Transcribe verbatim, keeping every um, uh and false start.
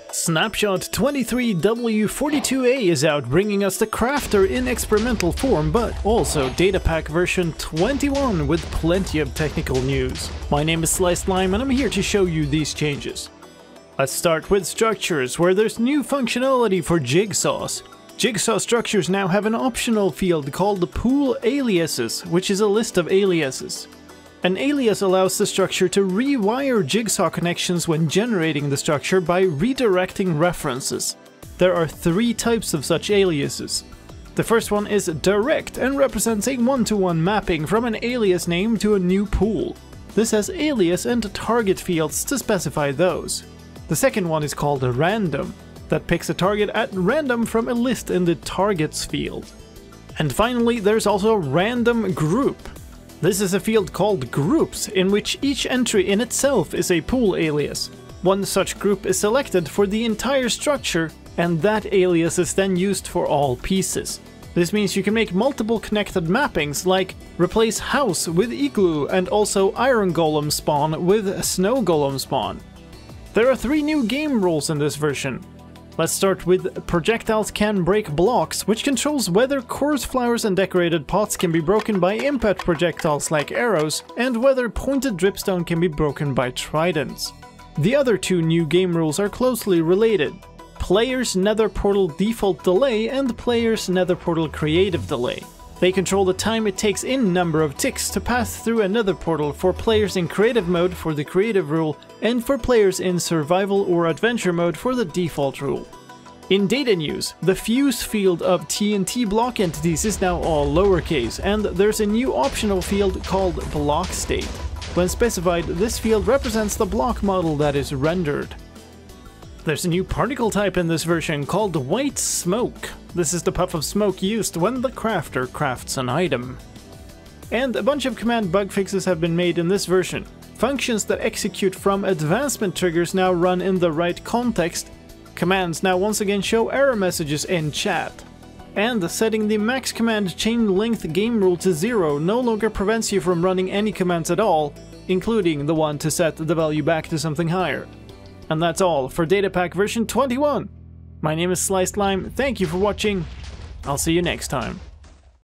Snapshot twenty-three W forty-two A is out, bringing us the Crafter in experimental form, but also Datapack version twenty-one with plenty of technical news. My name is Sliced-Lime and I'm here to show you these changes. Let's start with structures, where there's new functionality for jigsaws. Jigsaw structures now have an optional field called Pool Aliases, which is a list of aliases. An alias allows the structure to rewire jigsaw connections when generating the structure by redirecting references. There are three types of such aliases. The first one is direct and represents a one-to-one mapping from an alias name to a new pool. This has alias and target fields to specify those. The second one is called random, that picks a target at random from a list in the targets field. And finally, there's also random group. This is a field called groups, in which each entry in itself is a pool alias. One such group is selected for the entire structure, and that alias is then used for all pieces. This means you can make multiple connected mappings, like replace house with igloo and also iron golem spawn with snow golem spawn. There are three new game rules in this version. Let's start with projectiles can break blocks, which controls whether coarse flowers and decorated pots can be broken by impact projectiles like arrows, and whether pointed dripstone can be broken by tridents. The other two new game rules are closely related: Player's Nether Portal Default Delay and Player's Nether Portal Creative Delay. They control the time it takes in number of ticks to pass through a nether portal for players in creative mode for the creative rule, and for players in survival or adventure mode for the default rule. In data news, the fuse field of T N T block entities is now all lowercase, and there's a new optional field called block state. When specified, this field represents the block model that is rendered. There's a new particle type in this version called white smoke. This is the puff of smoke used when the crafter crafts an item. And a bunch of command bug fixes have been made in this version. Functions that execute from advancement triggers now run in the right context. Commands now once again show error messages in chat. And setting the max command chain length game rule to zero no longer prevents you from running any commands at all, including the one to set the value back to something higher. And that's all for Datapack version twenty-one. My name is Sliced-Lime, thank you for watching, I'll see you next time.